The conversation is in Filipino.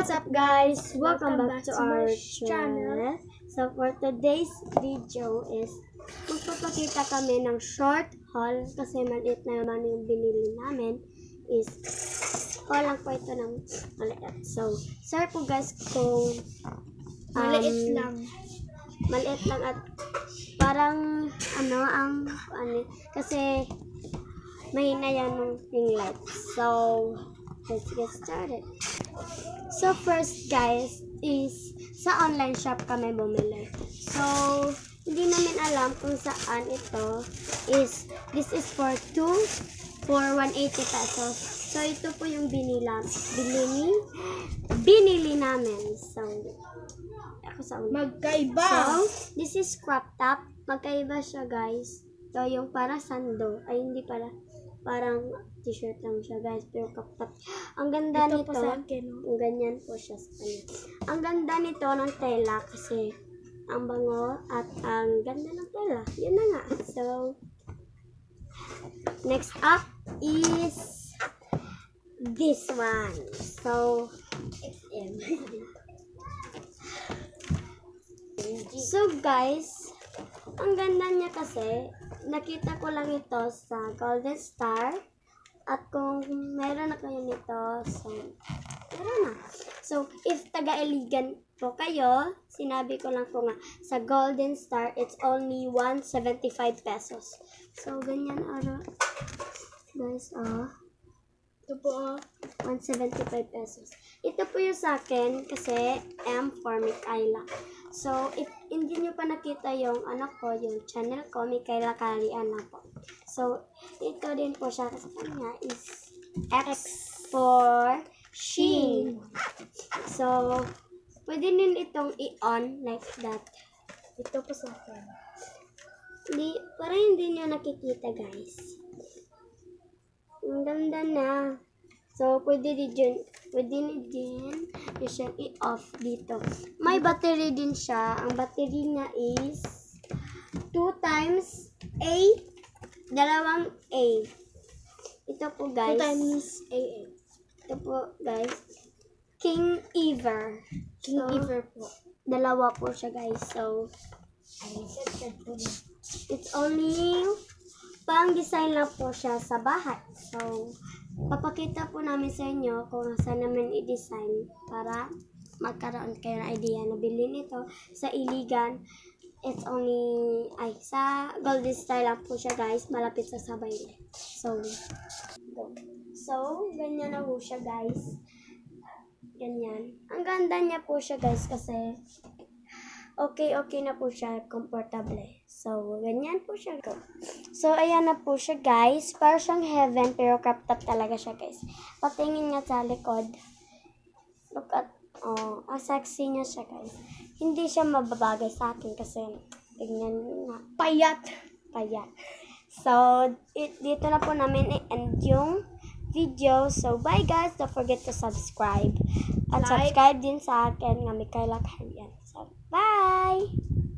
What's up guys? Welcome back to our channel. So for today's video is magpapakita kami ng short haul kasi maliit na naman yung binili namin is haul lang po ito ng maliit. So sorry po guys kung maliit lang at parang kasi mahina yan ng ring light. So let's get started. So first guys is sa online shop kami bumili. So hindi namin alam kung saan ito is. This is for 180 pesos. So ito po yung binili namin. So ako sa una. Magkaiba. So this is crop top. Magkaiba siya guys. Ito yung para sando. Ay hindi para parang t-shirt lang siya guys, pero kapag ang ganda ito nito, ang ganyan po siya sa kanya. Ang ganda nito ng tela kasi ang bango at ang ganda ng tela. Yun na nga. So next up is this one. So so guys, ang ganda niya kasi nakita ko lang ito sa Golden Star. At kung meron na kayo nito, so meron na. So, if taga-Iligan po kayo, sinabi ko lang po nga, sa Golden Star, it's only 175 pesos. So, ganyan guys, ito po, 175 pesos. Ito po yung sa akin, kasi M for Mikaela. So, if hindi nyo pa nakita yung yung channel ko, Mikaela Kaliana po. So, ito din po siya sa kanya is X for Shein. So, pwede din itong i-on like that. Ito po sa akin. Parang hindi nyo nakikita guys. Ang ganda na. So, pwede din siyang i-off dito. May battery din siya. Ang battery niya is 2 times A, dalawang A. Ito po guys. 2 times A. Ito po guys. King Ever. Ever po. Dalawa po siya guys. So, it's only pang design lang po siya sa bahay. So, papakita po namin sa inyo kung saan namin i-design para magkaroon kayo ng idea na bilhin ito sa Iligan. It's only, sa Golden Star lang po siya guys, malapit sa Sabayle. So, ganyan na po siya guys. Ganyan. Ang ganda niya po siya guys kasi okay na po siya, comfortable. So, ganyan po siya. So, ayan na po siya, guys. Parang siyang heaven, pero crop top talaga siya, guys. Patingin nga sa likod. Look at, ang sexy niya siya, guys. Hindi siya mababagay sa akin kasi, tingnan nga, payat. So, dito na po namin i-end yung video. So, bye, guys. Don't forget to subscribe. At subscribe din sa akin nga Mikaela Kaliana. So, bye!